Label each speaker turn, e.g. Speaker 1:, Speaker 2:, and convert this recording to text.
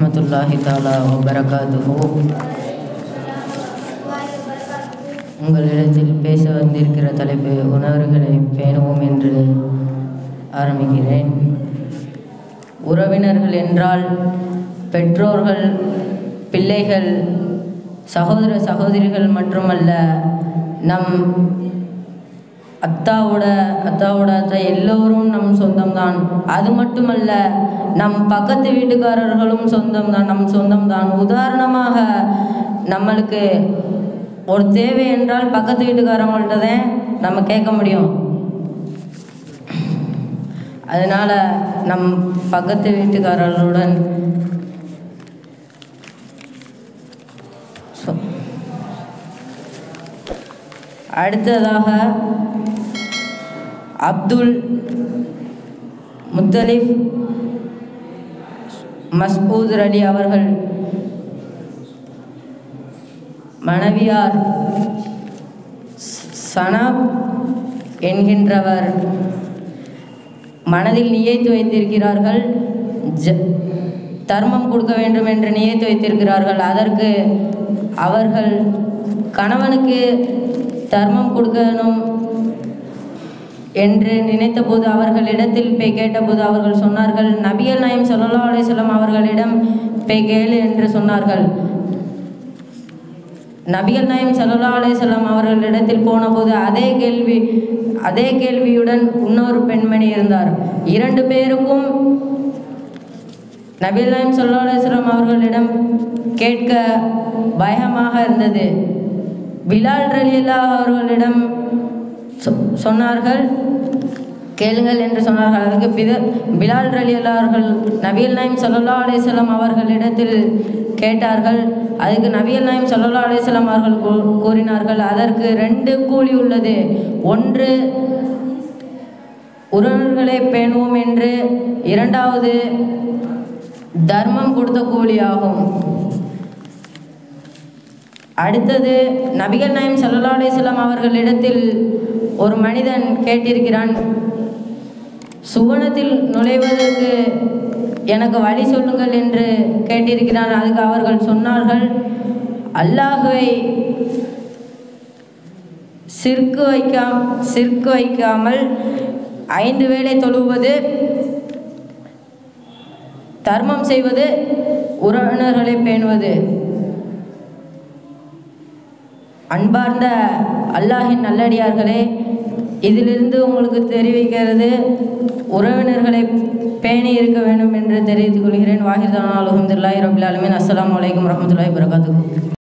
Speaker 1: வரஹ்மத்துல்லாஹி தஆலா வபரகாத்துஹு. உங்களிடத்தில் பேச வந்திருக்கிற தலைப்பு உணர்வுகளை பேணுவோம் என்று ஆரம்பிக்கிறேன். உறவினர்கள் என்றால் பெற்றோர்கள், பிள்ளைகள், சகோதர சகோதரிகள் மட்டுமல்ல, நம் அத்தாவோட எல்லோரும் நம் சொந்தம்தான். அது மட்டுமல்ல, நம் பக்கத்து வீட்டுக்காரர்களும் சொந்தம்தான், நம் சொந்தம்தான். உதாரணமாக, நம்மளுக்கு ஒரு தேவை என்றால் பக்கத்து வீட்டுக்காரங்கள்ட்ட தான் நம்ம கேட்க முடியும். அதனால் நம் பக்கத்து வீட்டுக்காரர்களுடன் அடுத்ததாக அப்துல் முத்தலிப் மஸ்ஊத் அலி அவர்கள் மனைவியார் சனாப் என்கின்றவர் மனதில் நியத்து வைத்திருக்கிறார்கள். தர்மம் கொடுக்க வேண்டும் என்று நியத்து வைத்திருக்கிறார்கள். அதற்கு அவர்கள் கணவனுக்கு தர்மம் கொடுக்கணும் என்று நினைத்தபோது அவர்களிடத்தில் போய் கேட்டபோது அவர்கள் சொன்னார்கள், நபிகள் நாயகம் ஸல்லல்லாஹு அலைஹி வஸல்லம் அவர்களிடம் போய் கேளு என்று சொன்னார்கள். நபிகள் நாயகம் ஸல்லல்லாஹு அலைஹி வஸல்லம் அவர்களிடத்தில் போனபோது அதே கேள்வியுடன் இன்னொரு பெண்மணி இருந்தார். இரண்டு பேருக்கும் நபிகள் நாயகம் ஸல்லல்லாஹு அலைஹி வஸல்லம் அவர்களிடம் கேட்க பயமாக இருந்தது. பிலால் ரலியல்லாஹு அவர்களிடம் சொன்னார்கள், கேளுங்கள் என்று சொன்னார்கள். அதுக்கு பிலால் ரலியல்லாஹு அவர்கள் நபிகள் நாயகம் ஸல்லல்லாஹு அலைஹி வஸல்லம் அவர்களிடத்தில் கேட்டார்கள். அதுக்கு நபிகள் நாயகம் ஸல்லல்லாஹு அலைஹி வஸல்லம் அவர்கள் கூறினார்கள், அதற்கு 2 கூலி உள்ளது. ஒன்று உறவினர்களை பேணுவோம் என்று, இரண்டாவது தர்மம் கொடுத்த கூலியாகும். அடுத்தது, நபிகள் நாயகம் ஸல்லல்லாஹு அலைஹி வஸல்லம் அவர்களிடத்தில் ஒரு மனிதன் கேட்டிருக்கிறான், சுவனத்தில் நுழைவதற்கு எனக்கு வழி சொல்லுங்கள் என்று கேட்டிருக்கிறான். அதுக்கு அவர்கள் சொன்னார்கள், அல்லாஹ்வை சிற்கு வைக்காமல் 5 வேளை தொழுவது, தர்மம் செய்வது, உறவினர்களை பேணுவது. அன்பார்ந்த அல்லாஹின் நல்லடியார்களே, இதிலிருந்து உங்களுக்கு தெரிவிக்கிறது, உறவினர்களை பேணி இருக்க வேண்டும் என்று தெரிவித்துக் கொள்கிறேன். வாஹிர் தானா அல்ஹம்துலில்லாஹி ரப்பில் ஆலமீன். அஸ்ஸலாமு அலைக்கும் வரஹ்மத்துல்லாஹி வபரகாத்துஹு.